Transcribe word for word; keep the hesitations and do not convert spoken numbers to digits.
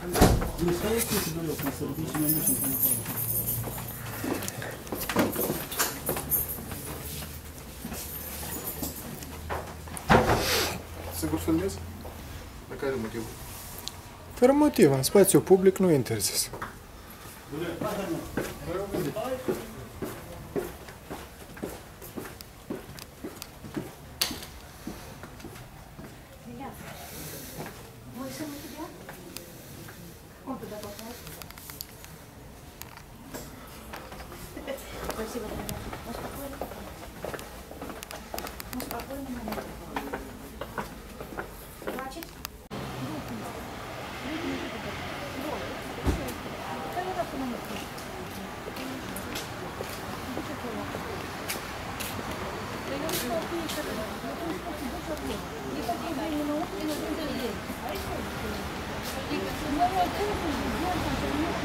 Не ставите себе лёг, на сердечном мешанке на палубе. Sigur filmezi? Pe care motiv? Fără motiv, în spațiu public nu e interzis. Спасибо. Ну, спокойно, момент. Значит? Thank you.